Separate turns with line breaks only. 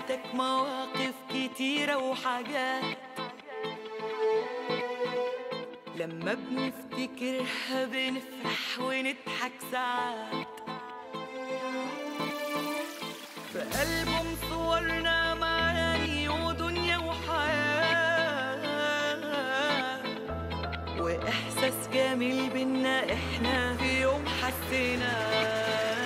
حياتك مواقف كتيرة وحاجات لما بنفتكرها بنفرح ونضحك ساعات. في ألبوم صورنا معاني ودنيا وحياة وإحساس جميل بينا إحنا في يوم حسيناه.